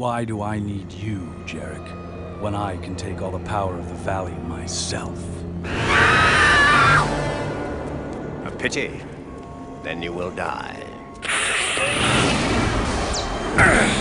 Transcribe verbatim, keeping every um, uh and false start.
Why do I need you, Jarek, when I can take all the power of the Valley myself? A pity. Then you will die.